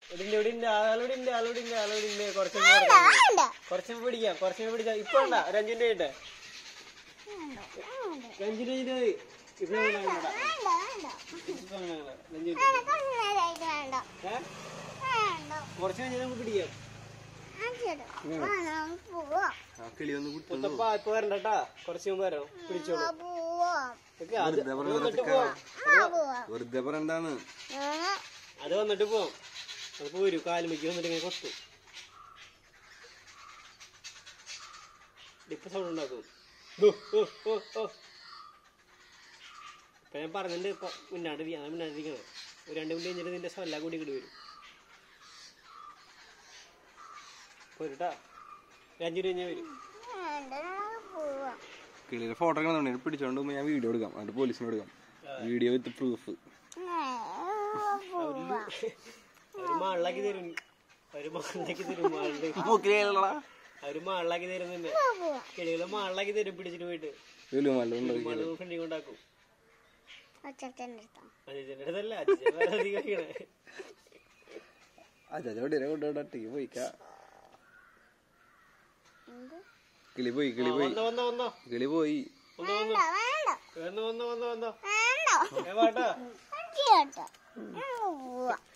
കുറച്ചും പിടിക്കാം ഇപ്പൊ വേണ്ട ഒരു 5 മിനിറ്റ് ആയിട്ട് 5 മിനിറ്റ് കുറച്ച് കഴിഞ്ഞാൽ നമുക്ക് പിടിക്കാം. ഇപ്പൊ വരണ്ടട്ടാ, കുറച്ച് മുമ്പ് വരാം. പിടിച്ചോളൂ. വെറുതെ പറയണ്ടാന്ന്. അത് വന്നിട്ട് പോവാം. അത് പോരും. കാലുമയ്ക്ക് വന്നിട്ട് ഇങ്ങനെ കൊത്തും. ഇപ്പൊ സൗണ്ട് ഉണ്ടാക്കും. ഇപ്പൊ ഞാൻ പറഞ്ഞിട്ട് ഇപ്പൊ മുന്നാണ്ടിരിക്കണം. ഒരു 2 മിനിറ്റ് കഴിഞ്ഞിട്ട് നിന്റെ സ്വല്ല കൂടി ഇങ്ങോട്ട് വരും. പോരുട്ടാ, 5 മിനിറ്റ് കഴിഞ്ഞാൽ വരും. കിളിയുടെ ഫോട്ടോ ഒക്കെ പിടിച്ചോണ്ട് ഞാൻ വീഡിയോ എടുക്കാം, എന്നിട്ട് പോലീസിന് കൊടുക്കാം. Video with proof. അവര് മാളിലാക്കി തരും. അവര് മാളിലാക്കി തരും തന്നെ. കിളികളെ മാളിലാക്കി തരും. പിടിച്ചിട്ട് പോയിട്ട് ഫ്രണ്ടി കൊണ്ടാക്കും. അച്ഛൻ്റെ അടുത്തല്ല, അച്ഛനെ കൊണ്ടോട്ടെ പോയിക്കാ. കിളി പോയി വന്നോ.